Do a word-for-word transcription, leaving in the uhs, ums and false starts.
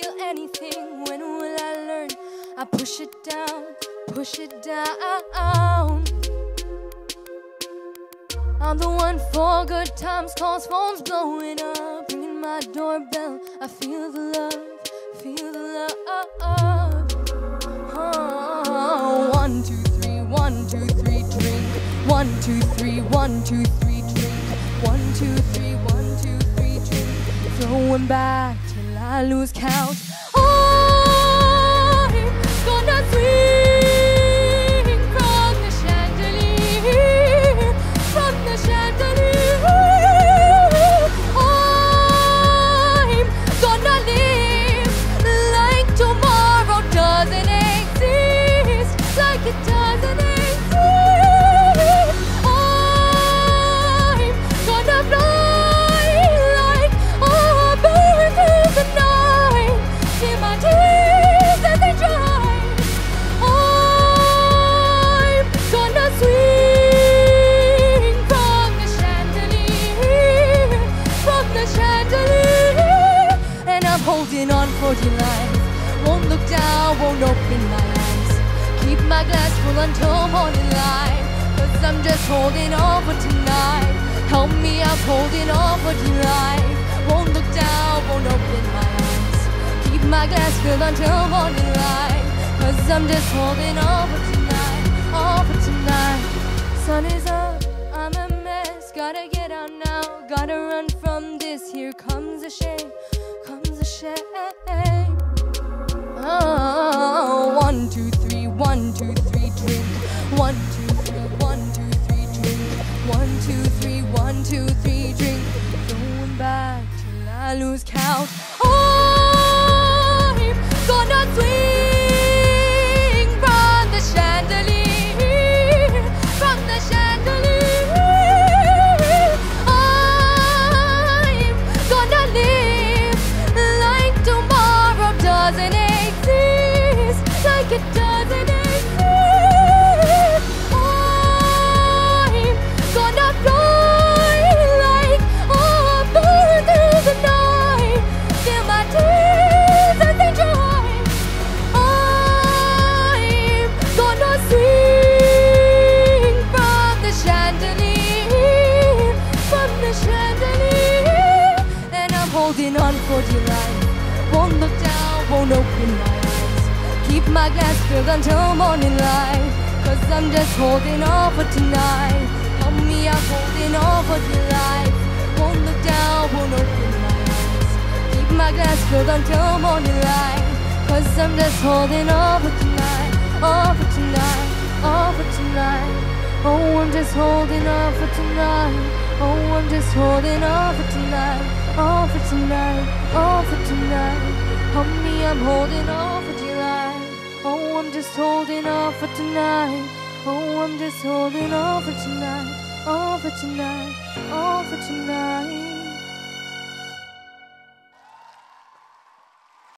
feel anything. When will I learn? I push it down, push it down. I'm the one for good times, calls, phones blowing up, ringing my doorbell. I feel the love, feel the love. Oh, one, two, three, one, two, three, drink. One, two, three, one, two, three, drink. One, two, three, one, two, three, drink. Throwing back till I lose count. I'm gonna swing from the chandelier, from the chandelier. I'm gonna live like tomorrow doesn't exist, like it doesn't exist. I'm gonna fly like a bird through the night, till my tears as they dry. I'm gonna swing from the chandelier, from the chandelier. And I'm holding on for dear life. Won't look down, won't open my eyes. Keep my glass full until morning light. Cause I'm just holding on for tonight. Help me, I'm holding on for dear life. Won't look down, won't open my eyes. Keep my glass filled until morning light. Cause I'm just holding on for tonight, on for tonight. Sun is up, I'm a mess. Gotta get out now, gotta run from this. Here comes the shame, comes the shame. Oh, one, two, three, one, two, three, drink. One, two, three, one, two, three, drink. One, two, three, one, two, three, drink. Going back till I lose count. I'm gonna swing from the chandelier, from the chandelier. I'm gonna live like tomorrow doesn't exist, like it doesn't exist. I'm gonna fly like a bird through the night, till my tears as they dry. I'm gonna swing from the chandelier, from the chandelier. And I'm holding on for dear life. Won't look down, won't open my eyes. Keep my glass filled until morning light. Cause I'm just holding on for tonight. Help me, I'm holding on for dear life. Won't look down, won't open my eyes. Keep my glass filled until morning light. Cause I'm just holding on for tonight, on for tonight, on for tonight. Oh, I'm just holding on for tonight. Oh, I'm just holding on for tonight, on for tonight, on for tonight. Help me, I'm holding on for dear life. Oh, I'm just holding on for tonight. Oh, I'm just holding on for tonight, on for tonight, on for tonight.